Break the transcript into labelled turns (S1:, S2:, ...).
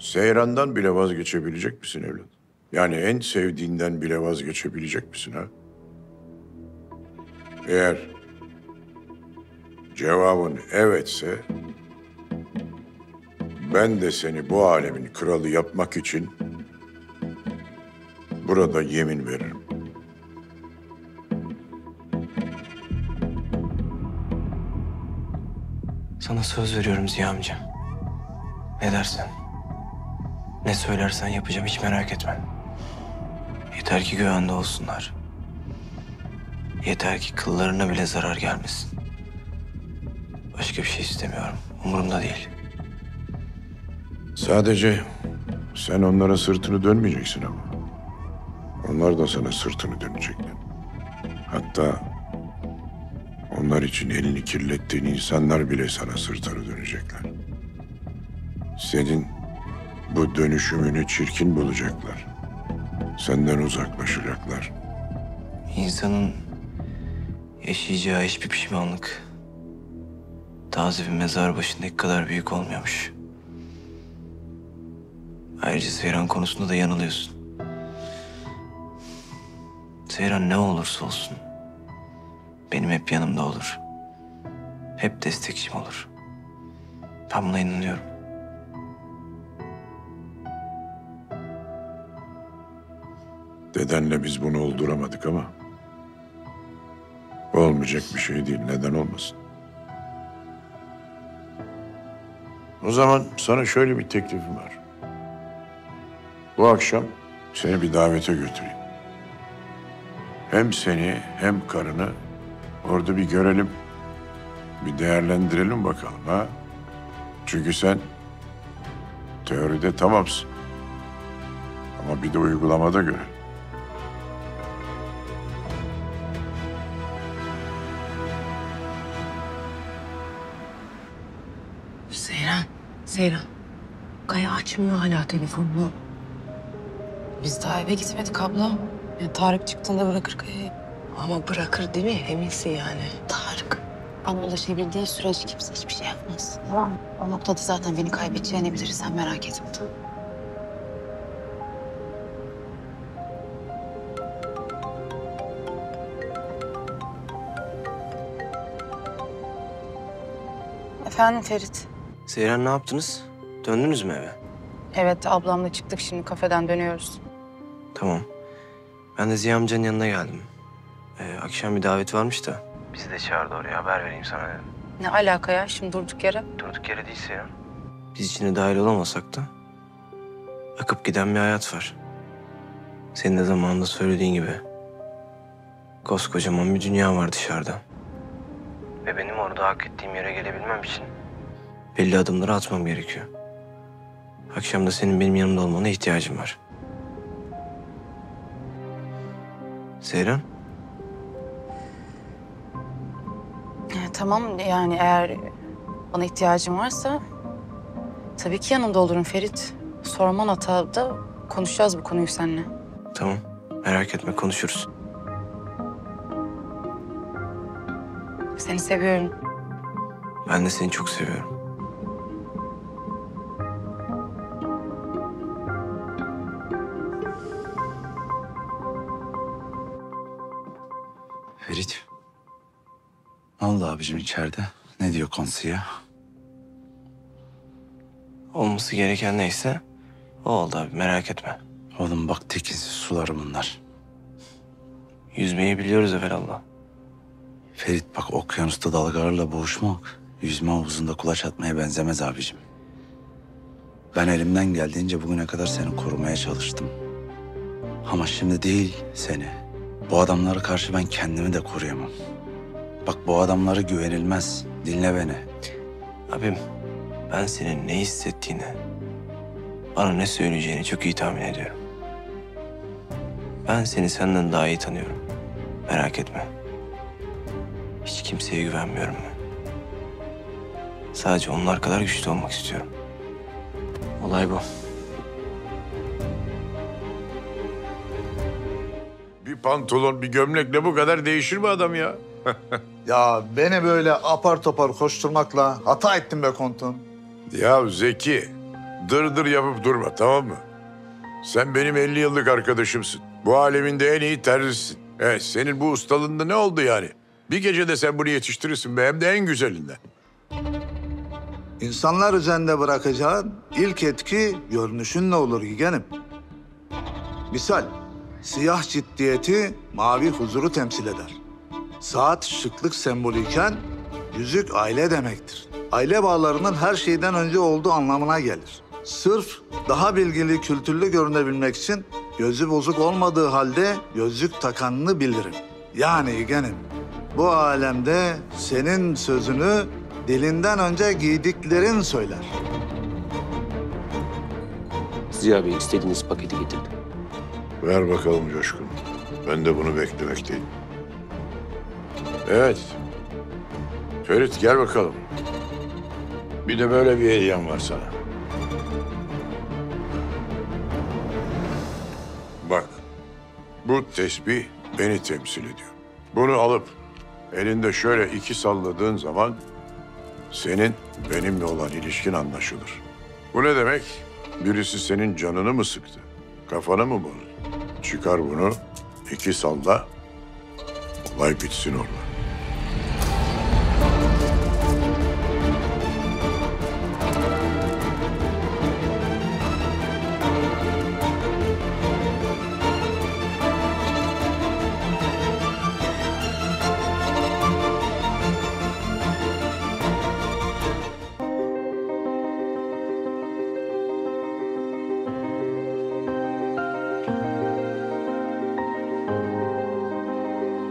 S1: Seyran'dan bile vazgeçebilecek misin evlat? Yani en sevdiğinden bile vazgeçebilecek misin ha? Eğer cevabın evetse, ben de seni bu alemin kralı yapmak için burada yemin veririm.
S2: Sana söz veriyorum Ziya amca. Ne dersen, ne söylersen yapacağım, hiç merak etme. Yeter ki güvende olsunlar. Yeter ki kıllarına bile zarar gelmesin. Başka bir şey istemiyorum. Umurumda değil.
S1: Sadece sen onlara sırtını dönmeyeceksin ama. Onlar da sana sırtını dönecekler. Hatta onlar için elini kirlettiğin insanlar bile sana sırtını dönecekler. Senin bu dönüşümünü çirkin bulacaklar. Senden uzaklaşacaklar.
S2: İnsanın yaşayacağı hiçbir pişmanlık taze bir mezar başındaki kadar büyük olmuyormuş. Ayrıca Seyran konusunda da yanılıyorsun. Seyran ne olursa olsun benim hep yanımda olur. Hep destekçim olur. Ben buna inanıyorum.
S1: Dedenle biz bunu olduramadık ama olmayacak bir şey değil. Neden olmasın? O zaman sana şöyle bir teklifim var. Bu akşam seni bir davete götüreyim. Hem seni hem karını orada bir görelim. Bir değerlendirelim bakalım ha. Çünkü sen teoride tamamsın. Ama bir de uygulamada görelim.
S3: Seyran. Kaya açmıyor hala telefonunu.
S4: Biz daha eve gitmedik abla. Ya Tarık çıktığında bırakır Kaya'yı.
S3: Ama bırakır değil mi? Eminsin yani.
S4: Tarık bana ulaşabildiği sürece kimse hiçbir şey yapmaz. Tamam mı? O noktada zaten beni kaybedeceğini biliriz. Sen merak etme. Tamam. Efendim Ferit.
S2: Seyran ne yaptınız? Döndünüz mü eve?
S4: Evet ablamla çıktık şimdi kafeden dönüyoruz.
S2: Tamam. Ben de Ziya amcanın yanına geldim. Akşam bir davet varmış da. Bizi de çağırdı oraya, haber vereyim sana dedim.
S4: Ne alaka ya şimdi durduk yere?
S2: Durduk yere değil Seyran. Biz içine dahil olamasak da akıp giden bir hayat var. Senin de zamanında söylediğin gibi. Koskocaman bir dünya var dışarıda. Ve benim orada hak ettiğim yere gelebilmem için belli adımları atmam gerekiyor. Akşam da senin benim yanımda olmana ihtiyacım var. Seyran,
S4: Tamam yani eğer bana ihtiyacın varsa tabii ki yanında olurum Ferit. Sorman hata da konuşacağız bu konuyu seninle.
S2: tamam. Merak etme, konuşuruz.
S4: Seni seviyorum.
S2: Ben de seni çok seviyorum.
S5: Ferit. Ne oldu abicim içeride? Ne diyor konsiye?
S2: Olması gereken neyse o oldu abi, merak etme.
S5: Oğlum bak tekinsiz suları bunlar.
S2: Yüzmeyi biliyoruz evelallah.
S5: Ferit bak okyanusta dalgalarla boğuşmak yüzme havuzunda kulaç atmaya benzemez abicim. Ben elimden geldiğince bugüne kadar seni korumaya çalıştım. Ama şimdi değil seni. Bu adamlara karşı ben kendimi de koruyamam. Bak bu adamlara güvenilmez. Dinle beni.
S2: Abim, ben senin ne hissettiğini, bana ne söyleyeceğini çok iyi tahmin ediyorum. Ben seni senden daha iyi tanıyorum. Merak etme. Hiç kimseye güvenmiyorum ben. Sadece onlar kadar güçlü olmak istiyorum. Olay bu.
S1: Bir pantolon, bir gömlekle bu kadar değişir mi adam ya?
S6: Ya beni böyle apar topar koşturmakla hata ettim be komutanım.
S1: Ya Zeki, dırdır yapıp durma, tamam mı? Sen benim 50 yıllık arkadaşımsın. Bu aleminde en iyi terzisin. Evet, senin bu ustalığında ne oldu yani? Bir gecede sen bunu yetiştirirsin be, hem de en güzelinden.
S6: İnsanlar üzerinde bırakacağın ilk etki görünüşünle olur yeğenim. Misal, siyah ciddiyeti, mavi huzuru temsil eder. Saat şıklık sembolüyken yüzük aile demektir. Aile bağlarının her şeyden önce olduğu anlamına gelir. Sırf daha bilgili, kültürlü görünebilmek için gözü bozuk olmadığı halde gözlük takanını bilirim. Yani yeğenim, bu alemde senin sözünü dilinden önce giydiklerin söyler.
S7: Ziya Bey istediğiniz paketi getirdim.
S1: Ver bakalım Coşkun. Ben de bunu beklemekteyim. Evet. Ferit gel bakalım. Bir de böyle bir hediyem var sana. Bak, bu tesbih beni temsil ediyor. Bunu alıp elinde şöyle iki salladığın zaman senin benimle olan ilişkin anlaşılır. Bu ne demek? Birisi senin canını mı sıktı? Kafanı mı bozdu? Çıkar bunu, iki salla, olay bitsin orada.